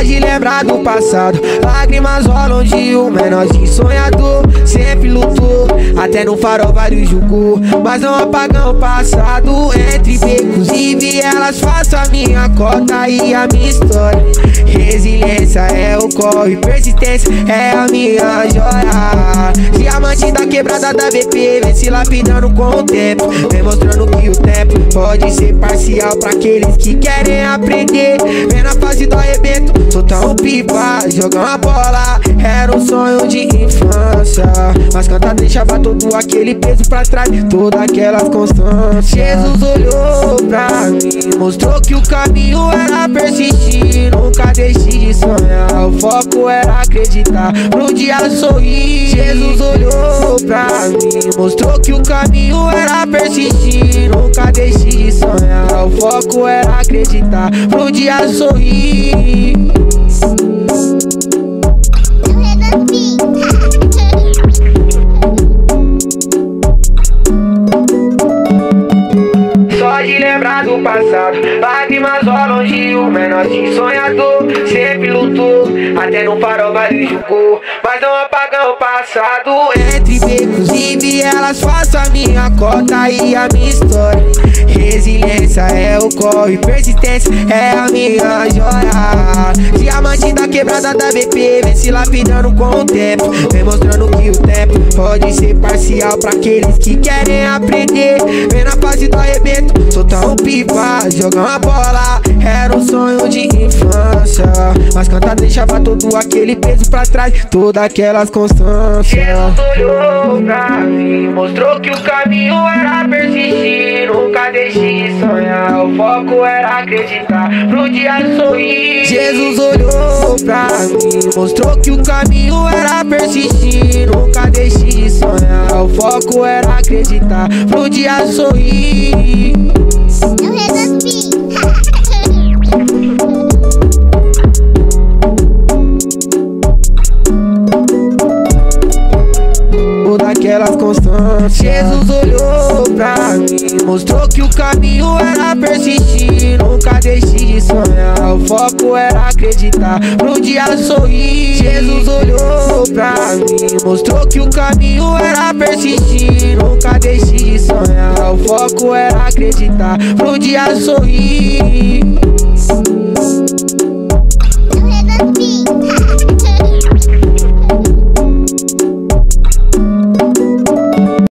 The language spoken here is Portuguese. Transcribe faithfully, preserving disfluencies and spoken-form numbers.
Só de lembrar do passado, lágrimas rolam de um menorzinho sonhador. Sempre lutou, até no farol vários julgou, mas não apagam o passado. Entre becos e vielas faço a minha cota e a minha história. Resiliência é o corre, persistência é a minha joia. Diamante da quebrada da B P, vem se lapidando com o tempo, vem mostrando que o tempo pode ser parcial pra aqueles que querem aprender. Vem na fase do arrebento, soltar um pipa, jogar uma bola, era um sonho de infância, mas cantar deixava todo aquele peso pra trás, todas aquelas constâncias. Jesus olhou pra mim, mostrou que o caminho era persistir, nunca deixe de sonhar, o foco era acreditar, pro dia sorrir. Jesus olhou pra mim, mostrou que o caminho era persistir, nunca deixe de sonhar, o foco era acreditar, pro dia sorrir. Só de lembrar do passado, lágrimas rolam de um menorzinho sonhador. Sempre lutou, até no farol vários julgou, mas não apagam o passado. Entre becos e vielas faço a minha cota e a minha história. Resiliência é o corre, persistência é a minha joia. Diamante da quebrada da B P, vem se lapidando com o tempo, vem mostrando que o tempo pode ser parcial pra aqueles que querem aprender. Vem na fase do arrebento, soltar um pipa, jogar uma bola, era um sonho de infância, mas cantar deixava todo aquele peso pra trás, todas aquelas constâncias. Jesus olhou pra mim, mostrou que o caminho era persistir, nunca deixe de sonhar, o foco era acreditar, pro dia sorrir. Jesus olhou pra mim, mostrou que o caminho era persistir, nunca deixe de sonhar, o foco era acreditar, pro dia sorrir. Eu resolvi. Daquelas constâncias. Jesus olhou pra mim, mostrou que o caminho era persistir, nunca deixe de sonhar, o foco era acreditar, pro dia sorrir. Jesus olhou pra mim, mostrou que o caminho era persistir, nunca deixe de sonhar, o foco era acreditar, pro dia sorrir.